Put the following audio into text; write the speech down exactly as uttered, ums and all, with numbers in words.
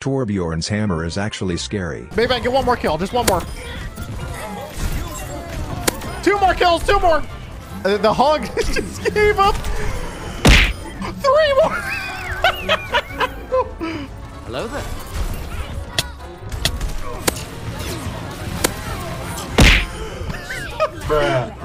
Torbjorn's hammer is actually scary. Maybe I can get one more kill. Just one more. Two more kills. Two more. Uh, the hog just gave up. Three more. Hello there. Bruh.